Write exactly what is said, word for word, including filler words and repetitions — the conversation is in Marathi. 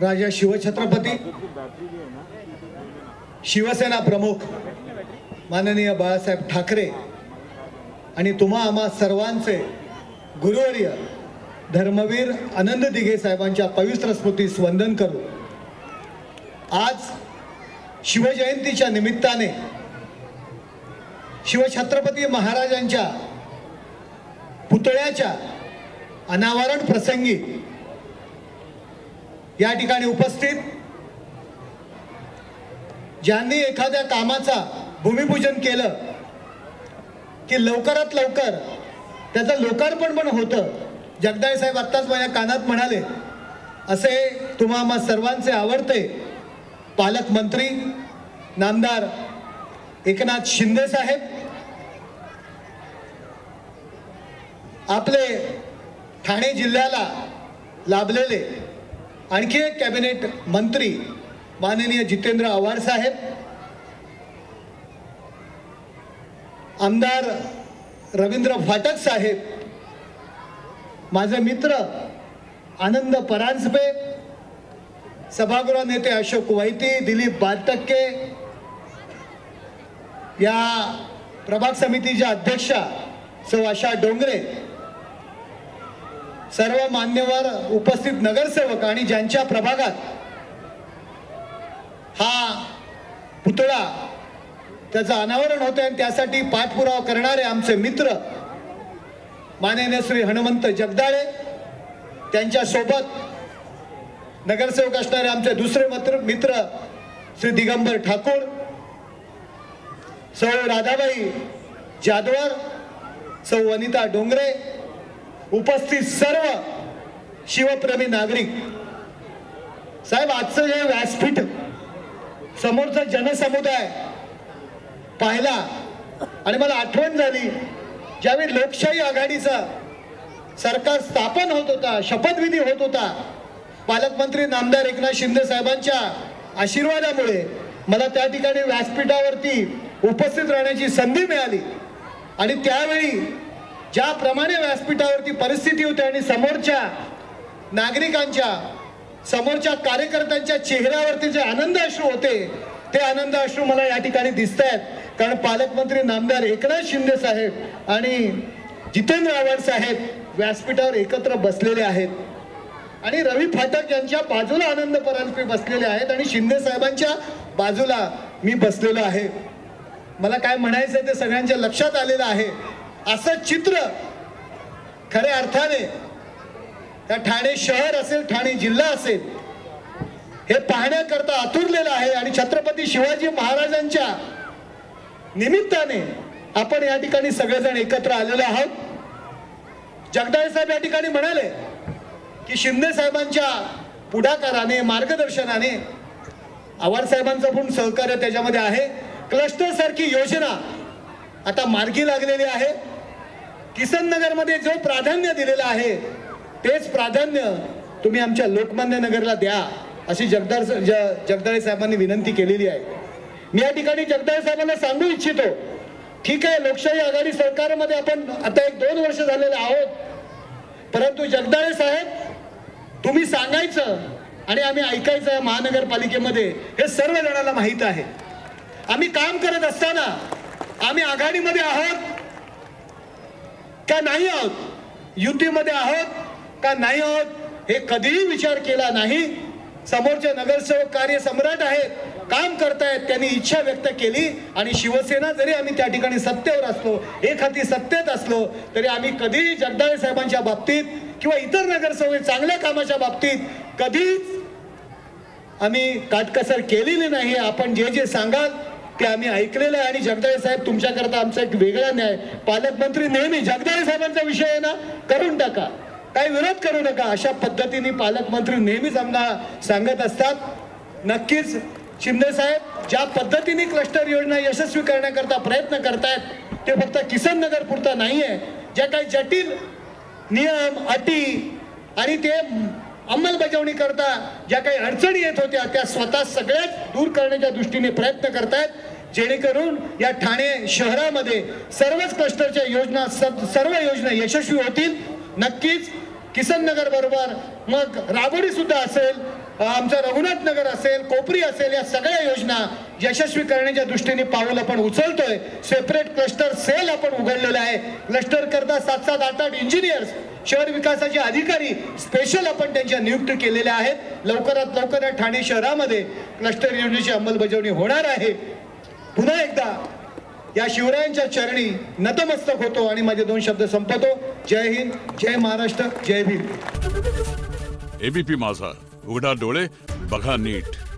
राजा शिवछत्रपती शिवसेना प्रमुख माननीय बाळासाहेब ठाकरे आणि तुम्हा आम्हा सर्वांचे गुरुवर्य धर्मवीर आनंद दिघे साहेबांच्या पवित्र स्मृतीस वंदन करू। आज शिवजयंतीच्या निमित्ताने शिवछत्रपती महाराजांच्या पुतळ्याच्या अनावरण प्रसंगी या ठिकाणी उपस्थित ज्यांनी एखाद्या कामाचा भूमिपूजन केलं की लवकरात लवकर त्याचं लोकार्पण पण होतं। जगदाळे साहेब आत्ताच माझ्या कानात म्हणाले, असे तुम्हा सर्वांचे आवडते पालकमंत्री नामदार एकनाथ शिंदे साहेब आपले ठाणे जिल्ह्याला लाभलेले आणखी एक कॅबिनेट मंत्री माननीय जितेंद्र आव्हाड साहेब, आमदार रवींद्र फाटक साहेब, माझे मित्र आनंद परांजपे, सभागृह नेते अशोक वैती, दिलीप बारटक्के, या प्रभाग समितीच्या अध्यक्षा सौ आशा डोंगरे, सर्व मान्यवर उपस्थित नगरसेवक आणि ज्यांच्या प्रभागात हा पुतळा त्याचं अनावरण होते आणि त्यासाठी पाठपुरावा करणारे आमचे मित्र माननीय श्री हनुमंत जगदाळे, त्यांच्या सोबत नगरसेवक असणारे आमचे दुसरे मित्र मित्र श्री दिगंबर ठाकूर, सौ राधाबाई जाधवर, सौ वनिता डोंगरे, उपस्थित सर्व शिवप्रेमी नागरिक। साहेब, आजचं हे व्यासपीठ समोरचा जनसमुदाय पाहिला आणि मला आठवण झाली ज्यावेळी लोकशाही आघाडीचा सरकार स्थापन होत होता, शपथविधी होत होता, पालकमंत्री नामदार एकनाथ शिंदे साहेबांच्या आशीर्वादामुळे मला त्या ठिकाणी व्यासपीठावरती उपस्थित राहण्याची संधी मिळाली आणि त्यावेळी ज्याप्रमाणे व्यासपीठावरती परिस्थिती होती आणि समोरच्या नागरिकांच्या समोरच्या कार्यकर्त्यांच्या चेहऱ्यावरती जे आनंद अश्रू होते ते आनंद अश्रू मला या ठिकाणी दिसत आहेत, कारण पालकमंत्री नामदार एकनाथ शिंदे साहेब आणि जितेंद्र आव्हाड साहेब व्यासपीठावर एकत्र बसलेले आहेत आणि रवी फाटक यांच्या बाजूला आनंद परांजपे बसलेले आहेत आणि शिंदे साहेबांच्या बाजूला मी बसलेलो आहे। मला काय म्हणायचं ते सगळ्यांच्या लक्षात आलेलं आहे। असं चित्र खऱ्या अर्थाने त्या ठाणे शहर असेल, ठाणे जिल्हा असेल, हे पाहण्याकरता आतुरलेलं आहे आणि छत्रपती शिवाजी महाराजांच्या निमित्ताने आपण या ठिकाणी सगळेजण एकत्र आलेलो आहोत। जगदाळे साहेब या ठिकाणी म्हणाले की शिंदे साहेबांच्या पुढाकाराने मार्गदर्शनाने आव्हाड साहेबांचं पण सहकार्य त्याच्यामध्ये आहे। क्लस्टर सारखी योजना आता मार्गी लागलेली आहे। किसन नगर मध्ये जो प्राधान्य दिलेलं आहे तेच प्राधान्य तुम्ही आमच्या लोकमान्य नगरला द्या अशी जगदाळ जगदाळे साहेबांनी विनंती केलेली आहे। मी या ठिकाणी जगदाळे साहेबांना सांगू इच्छितो, ठीक आहे लोकशाही आघाडी सरकारमध्ये आपण आता एक दोन वर्ष झालेले आहोत, परंतु जगदाळे साहेब तुम्ही सांगायचं आणि आम्ही ऐकायचं महानगरपालिकेमध्ये हे सर्व जणांना माहीत आहे। आम्ही काम करत असताना आम्ही आघाडीमध्ये आहोत का नाही आहोत, युतीमध्ये आहोत का नाही आहोत, हे कधीही विचार केला नाही। समोरचे नगरसेवक कार्य सम्राट आहेत, काम करतायत, त्यांनी इच्छा व्यक्त केली आणि शिवसेना जरी आम्ही त्या ठिकाणी सत्तेवर असलो, एक हाती सत्तेत असलो, तरी आम्ही कधीही जगदाळे साहेबांच्या बाबतीत किंवा इतर नगरसेवक चांगल्या कामाच्या बाबतीत कधीच आम्ही काटकसर केलेली नाही। आपण जे जे सांगाल ते आम्ही ऐकलेलं आहे आणि जगदाळे साहेब तुमच्याकरता आमचा एक वेगळा न्याय, पालकमंत्री नेहमी जगदाळे साहेबांचा विषय आहे ना, करून टाका, काही विरोध करू नका, अशा पद्धतीने पालकमंत्री नेहमीच आम्हाला सांगत असतात। नक्कीच शिंदे साहेब ज्या पद्धतीने क्लस्टर योजना यशस्वी करण्याकरता प्रयत्न करतायत ते फक्त किसन नगर पुरता नाहीये। ज्या काही जटिल नियम अटी आणि ते अंमलबजावणी करता ज्या काही अडचणी येत होत्या त्या स्वतः सगळ्याच दूर करण्याच्या दृष्टीने प्रयत्न करतायत, जेणेकरून या ठाणे शहरामध्ये सर्वच क्लस्टरच्या योजना सर्व योजना यशस्वी होतील। नक्कीच किसन नगर बरोबर मग राबोडी सुद्धा असेल, आमचं रघुनाथ नगर असेल, कोपरी असेल, या सगळ्या योजना यशस्वी करण्याच्या दृष्टीने पाऊल आपण उचलतोय. सेपरेट क्लस्टर सेल आपण उघडलेला आहे. क्लस्टर करता सात सात आठ आठ इंजिनियर्स, शहर विकासाचे अधिकारी स्पेशल आपण त्यांच्या नियुक्त केलेल्या आहेत. लवकरात लवकर या ठाणे शहरामध्ये क्लस्टर योजनेची अंमलबजावणी होणार आहे. पुन्हा एकदा या शिवरायांच्या चरणी नतमस्तक होतो आणि माझे दोन शब्द संपवतो. जय हिंद, जय महाराष्ट्र, जय भीम. एबीपी माझा, उघडा डोळे बघा नीट.